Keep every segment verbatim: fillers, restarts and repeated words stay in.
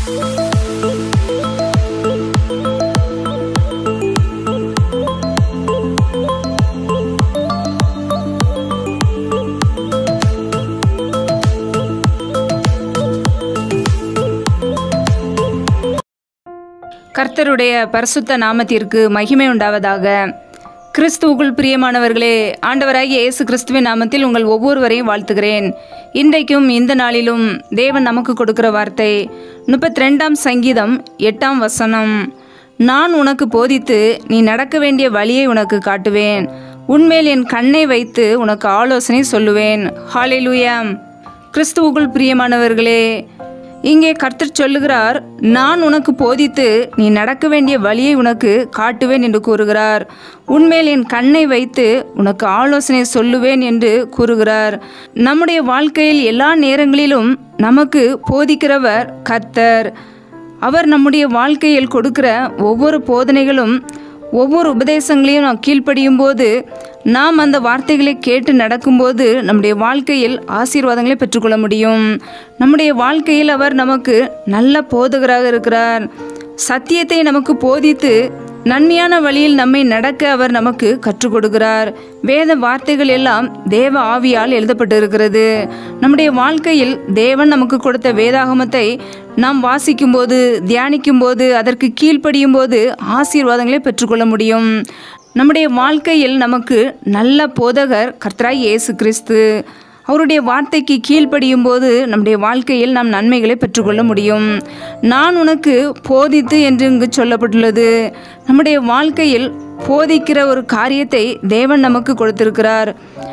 கர்த்தருடைய பரிசுத்த நாமத்திற்கு மகிமை உண்டாவதாக. கிறிஸ்துவுக்குள் பிரியமானவர்களே, ஆண்டவராகிய இயேசு கிறிஸ்துவின் நாமத்தில் உங்கள் ஒவ்வொருவரையும் வாழ்த்துகிறேன். இன்றைக்கும் இந்த நாளிலும் தேவன் நமக்கு கொடுக்கிற வார்த்தை முப்பத்தி ரெண்டாம் சங்கீதம் எட்டாம் வசனம். நான் உனக்கு போதித்து நீ நடக்க வேண்டிய வழியை உனக்கு காட்டுவேன், உன்மேல் என் கண்ணை வைத்து உனக்கு ஆலோசனை சொல்லுவேன். ஹல்லேலூயா. கிறிஸ்துவுக்குள் பிரியமானவர்களே, இங்கே கர்த்தர் சொல்லுகிறார், நான் உனக்கு போதித்து நீ நடக்க வேண்டிய வழியை உனக்கு காட்டுவேன் என்று கூறுகிறார். உன்மேல் என் கண்ணை வைத்து உனக்கு ஆலோசனை சொல்லுவேன் என்று கூறுகிறார். நம்முடைய வாழ்க்கையில் எல்லா நேரங்களிலும் நமக்கு போதிக்கிறவர் கர்த்தர். அவர் நம்முடைய வாழ்க்கையில் கொடுக்கிற ஒவ்வொரு போதனைகளும் ஒவ்வொரு உபதேசங்களையும் நாம் கீழ்ப்படியும் போது, நாம் அந்த வார்த்தைகளை கேட்டு நடக்கும்போது நம்முடைய வாழ்க்கையில் ஆசீர்வாதங்களை பெற்றுக்கொள்ள முடியும். நம்முடைய வாழ்க்கையில் அவர் நமக்கு நல்ல போதகராக இருக்கிறார். சத்தியத்தை நமக்கு போதித்து நன்மையான வழியில் நம்மை நடக்க அவர் நமக்கு கற்றுக் கொடுக்கிறார். வேத வார்த்தைகள் எல்லாம் தேவ ஆவியால் எழுதப்பட்டிருக்கிறது. நம்முடைய வாழ்க்கையில் தேவன் நமக்கு கொடுத்த வேதாகமத்தை நாம் வாசிக்கும் போது, தியானிக்கும் போது, அதற்கு கீழ்ப்படியும் போது ஆசீர்வாதங்களை பெற்றுக்கொள்ள முடியும். நம்முடைய வாழ்க்கையில் நமக்கு நல்ல போதகர் கர்த்தராகிய இயேசு கிறிஸ்து. அவருடைய வார்த்தைக்கு கீழ்ப்படியும் போது நம்முடைய வாழ்க்கையில் நாம் நன்மைகளை பெற்றுக்கொள்ள முடியும். நான் உனக்கு போதித்து என்று இங்கு சொல்லப்பட்டுள்ளது. நம்முடைய வாழ்க்கையில் போதிக்கிற ஒரு காரியத்தை தேவன் நமக்கு கொடுத்திருக்கிறார்.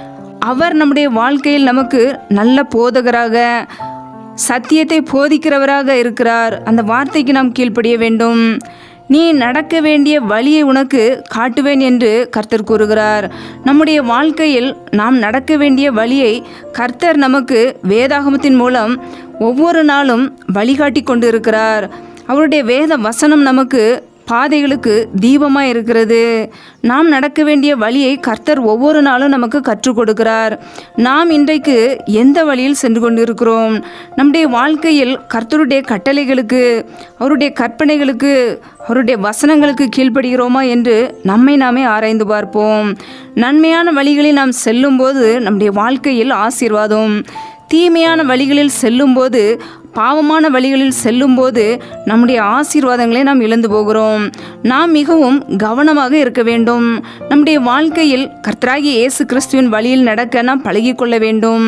அவர் நம்முடைய வாழ்க்கையில் நமக்கு நல்ல போதகராக, சத்தியத்தை போதிக்கிறவராக இருக்கிறார். அந்த வார்த்தைக்கு நாம் கீழ்ப்படிய வேண்டும். நீ நடக்க வேண்டிய வழியை உனக்கு காட்டுவேன் என்று கர்த்தர் கூறுகிறார். நம்முடைய வாழ்க்கையில் நாம் நடக்க வேண்டிய வழியை கர்த்தர் நமக்கு வேதாகமத்தின் மூலம் ஒவ்வொரு நாளும் வழிகாட்டி கொண்டு இருக்கிறார். அவருடைய வேத வசனம் நமக்கு பாதைகளுக்கு தீபமாக இருக்கிறது. நாம் நடக்க வேண்டிய வழியை கர்த்தர் ஒவ்வொரு நாளும் நமக்கு கற்றுக் கொடுக்கிறார். நாம் இன்றைக்கு எந்த வழியில் சென்று கொண்டிருக்கிறோம்? நம்முடைய வாழ்க்கையில் கர்த்தருடைய கட்டளைகளுக்கு, அவருடைய கற்பனைகளுக்கு, அவருடைய வசனங்களுக்கு கீழ்ப்படுகிறோமா என்று நம்மை நாமே ஆராய்ந்து பார்ப்போம். நன்மையான வழிகளில் நாம் செல்லும்போது நம்முடைய வாழ்க்கையில் ஆசீர்வாதம், தீமையான வழிகளில் செல்லும்போது, பாவமான வழிகளில் செல்லும்போது நம்முடைய ஆசீர்வாதங்களை நாம் இழந்து போகிறோம். நாம் மிகவும் கவனமாக இருக்க வேண்டும். நம்முடைய வாழ்க்கையில் கர்த்தராகிய இயேசு கிறிஸ்துவின் வழியில் நடக்க நாம் பழகிக்கொள்ள வேண்டும்.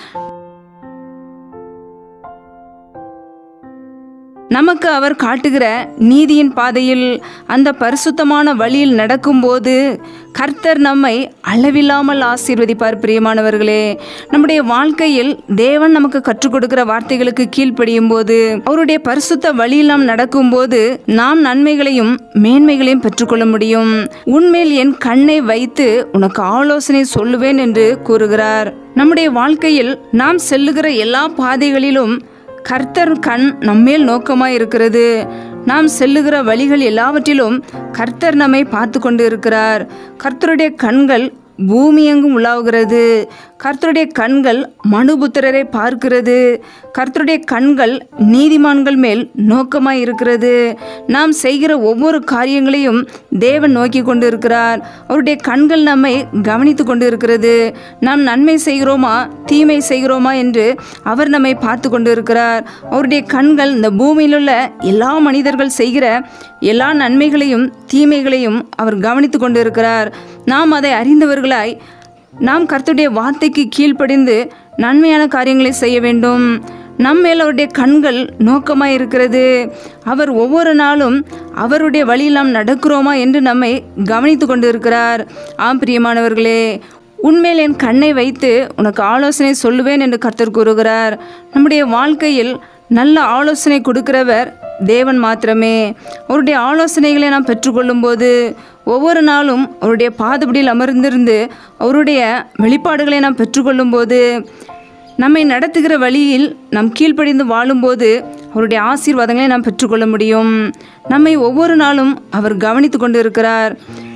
நமக்கு அவர் காட்டுகிற நீதியின் பாதையில், அந்த பரிசுத்தமான வழியில் நடக்கும்போது கர்த்தர் நம்மை அளவில்லாமல் ஆசீர்வதிப்பார். பிரியமானவர்களே, நம்முடைய வாழ்க்கையில் தேவன் நமக்கு கற்றுக் கொடுக்கிற வார்த்தைகளுக்கு கீழ்ப்படியும் போது, அவருடைய பரிசுத்த வழியில் நாம் நடக்கும்போது நாம் நன்மைகளையும் மேன்மைகளையும் பெற்றுக்கொள்ள முடியும். உன்மேல் என் கண்ணை வைத்து உனக்கு ஆலோசனை சொல்லுவேன் என்று கூறுகிறார். நம்முடைய வாழ்க்கையில் நாம் செல்லுகிற எல்லா பாதைகளிலும் கர்த்தர் கண் நம்மேல் நோக்கமாய் இருக்கிறது. நாம் செல்லுகிற வழிகள் எல்லாவற்றிலும் கர்த்தர் நம்மை பார்த்து கொண்டு இருக்கிறார். கர்த்தருடைய கண்கள் பூமி எங்கும் உலாவுகிறது. கர்த்தருடைய கண்கள் மனுபுத்திரரை பார்க்கிறது. கர்த்தருடைய கண்கள் நீதிமான்கள் மேல் நோக்கமாய் இருக்கிறது. நாம் செய்கிற ஒவ்வொரு காரியங்களையும் தேவன் நோக்கி கொண்டு இருக்கிறார். அவருடைய கண்கள் நம்மை கவனித்து கொண்டு இருக்கிறது. நாம் நன்மை செய்கிறோமா தீமை செய்கிறோமா என்று அவர் நம்மை பார்த்து கொண்டு இருக்கிறார். அவருடைய கண்கள் இந்த பூமியில் உள்ள எல்லா மனிதர்கள் செய்கிற எல்லா நன்மைகளையும் தீமைகளையும் அவர் கவனித்து கொண்டு இருக்கிறார். நாம் அதை அறிந்தவர்களாய் நாம் கர்த்தருடைய வார்த்தைக்கு கீழ்ப்படிந்து நன்மையான காரியங்களை செய்ய வேண்டும். நம்மேல் அவருடைய கண்கள் நோக்கமாய் இருக்கிறது. அவர் ஒவ்வொரு நாளும் அவருடைய வழியில் நாம் நடக்கிறோமா என்று நம்மை கவனித்து கொண்டு இருக்கிறார். ஆம் பிரியமானவர்களே, உன்மேல் என் கண்ணை வைத்து உனக்கு ஆலோசனை சொல்லுவேன் என்று கர்த்தர் கூறுகிறார். நம்முடைய வாழ்க்கையில் நல்ல ஆலோசனை கொடுக்கிறவர் தேவன் மாத்திரமே. அவருடைய ஆலோசனைகளை நாம் பெற்றுக்கொள்ளும் போது, ஒவ்வொரு நாளும் அவருடைய பாதபடியில் அமர்ந்திருந்து அவருடைய வெளிப்பாடுகளை நாம் பெற்றுக்கொள்ளும் போது, நம்மை நடத்துகிற வழியில் நாம் கீழ்ப்படிந்து வாழும்போது அவருடைய ஆசீர்வாதங்களை நாம் பெற்றுக்கொள்ள முடியும். நம்மை ஒவ்வொரு நாளும் அவர் கவனித்து கொண்டு இருக்கிறார்.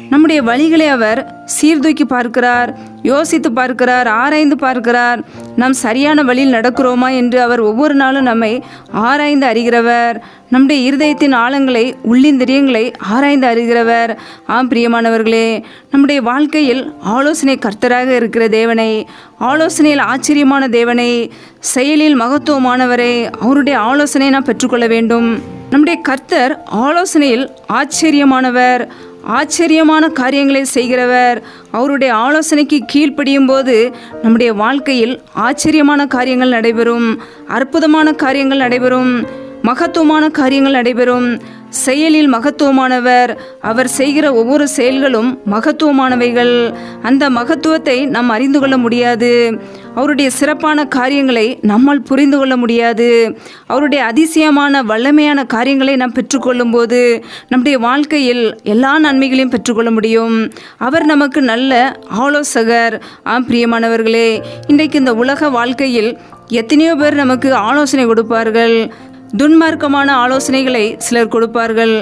நம்முடைய வழிகளை அவர் சீர்தூக்கி பார்க்கிறார், யோசித்து பார்க்கிறார், ஆராய்ந்து பார்க்கிறார். நாம் சரியான வழியில் நடக்கிறோமா என்று அவர் ஒவ்வொரு நாளும் நம்மை ஆராய்ந்து அறிகிறவர். நம்முடைய இருதயத்தின் ஆழங்களை, உள்ளிந்திரியங்களை ஆராய்ந்து அறிகிறவர். ஆம் பிரியமானவர்களே, நம்முடைய வாழ்க்கையில் ஆலோசனை கர்த்தராக இருக்கிற தேவனை, ஆலோசனையில் ஆச்சரியமான தேவனை, செயலில் மகத்துவமானவரை, அவருடைய ஆலோசனை நாம் பெற்றுக்கொள்ள வேண்டும். நம்முடைய கர்த்தர் ஆலோசனையில் ஆச்சரியமானவர், ஆச்சரியமான காரியங்களை செய்கிறவர். அவருடைய ஆலோசனைக்கு கீழ்ப்படியும் போது நம்முடைய வாழ்க்கையில் ஆச்சரியமான காரியங்கள் நடைபெறும், அற்புதமான காரியங்கள் நடைபெறும், மகத்துவமான காரியங்கள் நடைபெறும். செயலில் மகத்துவமானவர். அவர் செய்கிற ஒவ்வொரு செயல்களும் மகத்துவமானவைகள். அந்த மகத்துவத்தை நாம் அறிந்து கொள்ள முடியாது. அவருடைய சிறப்பான காரியங்களை நம்மால் புரிந்து கொள்ள முடியாது. அவருடைய அதிசயமான வல்லமையான காரியங்களை நாம் பெற்றுக்கொள்ளும் போது நம்முடைய வாழ்க்கையில் எல்லா நன்மைகளையும் பெற்றுக்கொள்ள முடியும். அவர் நமக்கு நல்ல ஆலோசகர். ஆம் பிரியமானவர்களே, இன்றைக்கு இந்த உலக வாழ்க்கையில் எத்தனையோ பேர் நமக்கு ஆலோசனை கொடுப்பார்கள். துன்மார்க்கமான ஆலோசனைகளை சிலர் கொடுப்பார்கள்.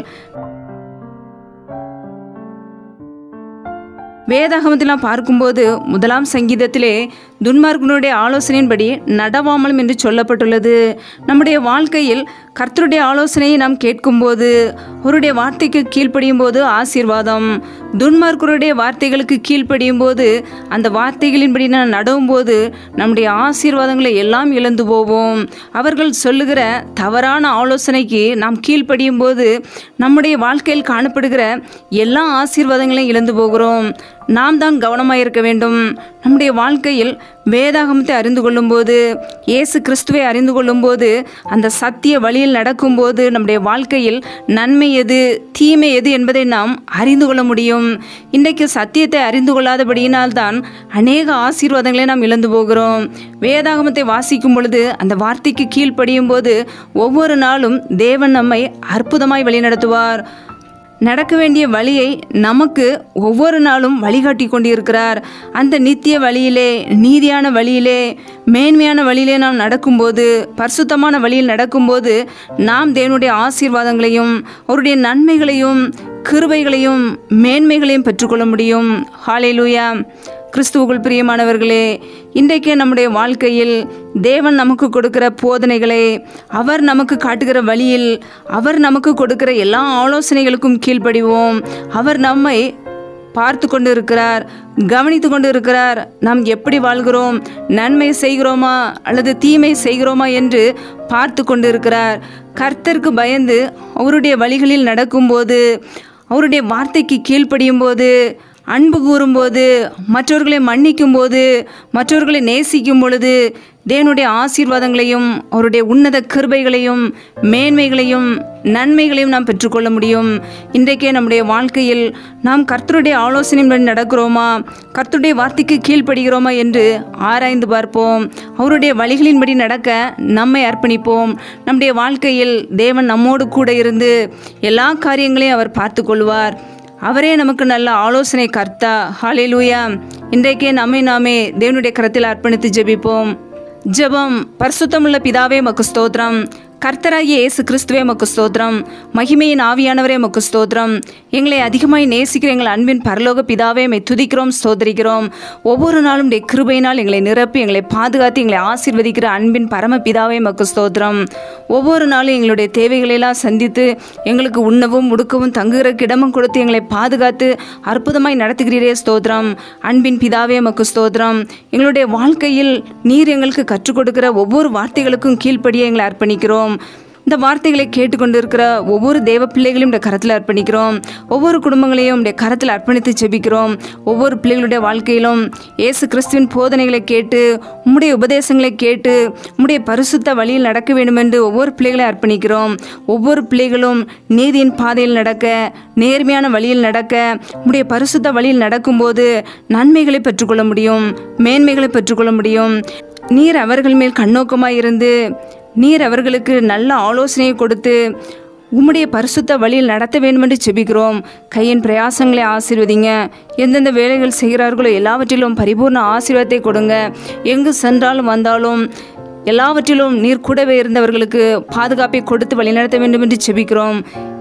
வேதாகமத்திலாம் பார்க்கும்போது முதலாம் சங்கீதத்திலே துன்மார்க்கனுடைய ஆலோசனையின்படி நடவாமலும் என்று சொல்லப்பட்டுள்ளது. நம்முடைய வாழ்க்கையில் கர்த்தருடைய ஆலோசனையை நாம் கேட்கும்போது, அவருடைய வார்த்தைக்கு கீழ்ப்படியும் போது ஆசீர்வாதம். துன்மார்க்கருடைய வார்த்தைகளுக்கு கீழ்ப்படியும் போது, அந்த வார்த்தைகளின்படி நாம் நடவும் போது நம்முடைய ஆசீர்வாதங்களை எல்லாம் இழந்து போவோம். அவர்கள் சொல்லுகிற தவறான ஆலோசனைக்கு நாம் கீழ்ப்படியும் போது நம்முடைய வாழ்க்கையில் காணப்படுகிற எல்லா ஆசீர்வாதங்களையும் இழந்து போகிறோம். நாம் தான் கவனமாக இருக்க வேண்டும். நம்முடைய வாழ்க்கையில் வேதாகமத்தை அறிந்து கொள்ளும் போது, இயேசு கிறிஸ்துவை அறிந்து கொள்ளும் போது, அந்த சத்திய வழியில் நடக்கும்போது நம்முடைய வாழ்க்கையில் நன்மை எது, தீமை எது என்பதை நாம் அறிந்து கொள்ள முடியும். இன்றைக்கு சத்தியத்தை அறிந்து கொள்ளாதபடியினால்தான் அநேக ஆசீர்வாதங்களை நாம் இழந்து போகிறோம். வேதாகமத்தை வாசிக்கும் பொழுது, அந்த வார்த்தைக்கு கீழ்ப்படியும் போது ஒவ்வொரு நாளும் தேவன் நம்மை அற்புதமாய் வழிநடத்துவார். நடக்க வேண்டிய வழியை நமக்கு ஒவ்வொரு நாளும் வழிகாட்டி கொண்டிருக்கிறார். அந்த நித்திய வழியிலே, நீதியான வழியிலே, மேன்மையான வழியிலே நாம் நடக்கும்போது, பரிசுத்தமான வழியில் நடக்கும்போது நாம் தேவனுடைய ஆசீர்வாதங்களையும் அவருடைய நன்மைகளையும் கிருபைகளையும் மேன்மைகளையும் பெற்றுக்கொள்ள முடியும். ஹல்லேலூயா. கிறிஸ்துவுக்குள் பிரியமானவர்களே, இன்றைக்கே நம்முடைய வாழ்க்கையில் தேவன் நமக்கு கொடுக்கிற போதனைகளை, அவர் நமக்கு காட்டுகிற வழியில், அவர் நமக்கு கொடுக்கிற எல்லா ஆலோசனைகளுக்கும் கீழ்ப்படிவோம். அவர் நம்மை பார்த்து கொண்டு இருக்கிறார், கவனித்து கொண்டு இருக்கிறார். நாம் எப்படி வாழ்கிறோம், நன்மை செய்கிறோமா அல்லது தீமை செய்கிறோமா என்று பார்த்து கொண்டு இருக்கிறார். கர்த்தருக்கு பயந்து அவருடைய வழிகளில் நடக்கும்போது, அவருடைய வார்த்தைக்கு கீழ்ப்படியும் போது, அன்பு கூறும்போது, மற்றவர்களை மன்னிக்கும் போது, மற்றவர்களை நேசிக்கும் பொழுது தேவனுடைய ஆசீர்வாதங்களையும் அவருடைய உன்னத கிருபைகளையும் மேன்மைகளையும் நன்மைகளையும் நாம் பெற்றுக்கொள்ள முடியும். இன்றைக்கே நம்முடைய வாழ்க்கையில் நாம் கர்த்தருடைய ஆலோசனையின்படி நடக்கிறோமா, கர்த்தருடைய வார்த்தைக்கு கீழ்ப்படுகிறோமா என்று ஆராய்ந்து பார்ப்போம். அவருடைய வழிகளின்படி நடக்க நம்மை அர்ப்பணிப்போம். நம்முடைய வாழ்க்கையில் தேவன் நம்மோடு கூட இருந்து எல்லா காரியங்களையும் அவர் பார்த்து கொள்வார். அவரே நமக்கு நல்ல ஆலோசனை கர்த்தா. ஹல்லேலூயா. இன்றைக்கே நம்மை நாமே தேவனுடைய கரத்தில் அர்ப்பணித்து ஜெபிப்போம். ஜெபம். பரிசுத்தமுள்ள பிதாவே மக்கு ஸ்தோத்திரம். கர்த்தராகிய இயேசு கிறிஸ்துவே மக்கு ஸ்தோத்திரம். மகிமையின் ஆவியானவரே மக்கு ஸ்தோத்திரம். எங்களை அதிகமாய் நேசிக்கிற எங்கள் அன்பின் பரலோக பிதாவே மை துதிக்கிறோம், ஸ்தோத்திரிக்கிறோம். ஒவ்வொரு நாளும் உடைய கிருபையினால் எங்களை நிரப்பி எங்களை பாதுகாத்து எங்களை ஆசீர்வதிக்கிற அன்பின் பரம பிதாவே மக்கு ஸ்தோத்திரம். ஒவ்வொரு நாளும் எங்களுடைய தேவைகளெல்லாம் சந்தித்து எங்களுக்கு உண்ணவும் உடுக்கவும் தங்குகிற கிடமும் கொடுத்து எங்களை பாதுகாத்து அற்புதமாய் நடத்துகிறீரே ஸ்தோத்திரம். அன்பின் பிதாவே மக்கு ஸ்தோத்திரம். எங்களுடைய வாழ்க்கையில் நீர் எங்களுக்கு கற்றுக் கொடுக்கிற ஒவ்வொரு வார்த்தைகளுக்கும் கீழ்ப்படியே எங்களை அர்ப்பணிக்கிறோம். இந்த வார்த்தைகளை கேட்டுக்கொண்டு இருக்கிற ஒவ்வொரு தேவ பிள்ளைகளையும் உடைய கரத்தில் அர்ப்பணிக்கிறோம். ஒவ்வொரு குடும்பங்களையும் உடைய கரத்தில் அர்ப்பணித்து ஜெபிக்கிறோம். ஒவ்வொரு பிள்ளைகளுடைய வாழ்க்கையிலும் இயேசு கிறிஸ்துவின் போதனைகளை கேட்டு, உம்முடைய உபதேசங்களை கேட்டு, உம்முடைய பரிசுத்த வழியில் நடக்க வேண்டும் என்று ஒவ்வொரு பிள்ளைகளை அர்ப்பணிக்கிறோம். ஒவ்வொரு பிள்ளைகளும் நீதியின் பாதையில் நடக்க, நேர்மையான வழியில் நடக்க, உம்முடைய பரிசுத்த வழியில் நடக்கும்போது நன்மைகளை பெற்றுக்கொள்ள முடியும், மேன்மைகளை பெற்றுக்கொள்ள முடியும். நீர் அவர்கள் மேல் கண்ணோக்கமாய் இருந்து நீர் அவர்களுக்கு நல்ல ஆலோசனையை கொடுத்து உம்முடைய பரிசுத்த வழியில் நடத்த வேண்டும் என்று செபிக்கிறோம். கையின் பிரயாசங்களை ஆசீர்வதிங்க. எந்தெந்த வேலைகள் செய்கிறார்களோ எல்லாவற்றிலும் பரிபூர்ண ஆசீர்வாதத்தை கொடுங்க. எங்கு சென்றாலும் வந்தாலும் எல்லாவற்றிலும் நீர் கூடவே இருந்தவர்களுக்கு பாதுகாப்பை கொடுத்து வழிநடத்த வேண்டும் என்று செபிக்கிறோம்.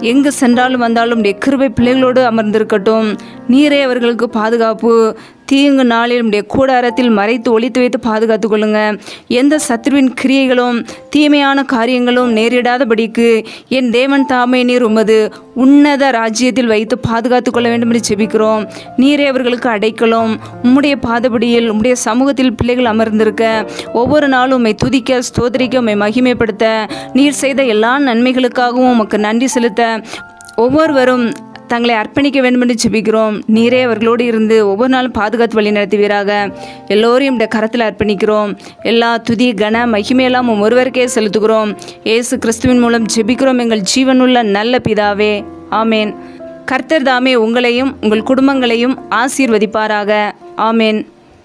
எங்கு சென்றாலும் வந்தாலும் உடைய கிருபை பிள்ளைகளோடு அமர்ந்திருக்கட்டும். நீரே அவர்களுக்கு பாதுகாப்பு. தீங்கு நாளில் உடைய கூடாரத்தில் மறைத்து ஒளித்து வைத்து பாதுகாத்து கொள்ளுங்க. எந்த சத்ருவின் கிரியைகளும் தீமையான காரியங்களும் நேரிடாதபடிக்கு என் தேவன் தாமே நீர் உமது உன்னத ராஜ்யத்தில் வைத்து பாதுகாத்து கொள்ள வேண்டும் என்று ஜெபிக்கிறோம். நீரே அவர்களுக்கு அடைக்கலும். உம்முடைய பாதபடியில் உம்முடைய சமூகத்தில் பிள்ளைகள் அமர்ந்திருக்க ஒவ்வொரு நாளும் உம்மை துதிக்க ஸ்தோத்திரிக்க உம்மை மகிமைப்படுத்த நீர் செய்த எல்லா நன்மைகளுக்காகவும் உமக்கு நன்றி செலுத்த ஒவ்வொருவரும் தங்களை அர்ப்பணிக்க வேண்டும் என்று ஜெபிக்கிறோம். நீரே அவர்களோடு இருந்து ஒவ்வொரு நாளும் பாதுகாத்து வழி நடத்துவீராக. எல்லோரையும் இந்த கரத்தில் அர்ப்பணிக்கிறோம். எல்லா துதி கன மகிமையெல்லாம் உம் ஒருவருக்கே செலுத்துகிறோம். இயேசு கிறிஸ்துவின் மூலம் ஜெபிக்கிறோம் எங்கள் ஜீவனுள்ள நல்ல பிதாவே, ஆமேன். கர்த்தர் தாமே உங்களையும் உங்கள் குடும்பங்களையும் ஆசீர்வதிப்பாராக. ஆமேன்.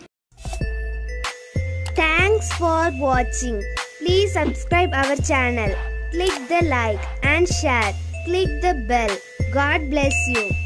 Thanks for watching. Please subscribe our channel. Click the like and share. Click the bell. God bless you.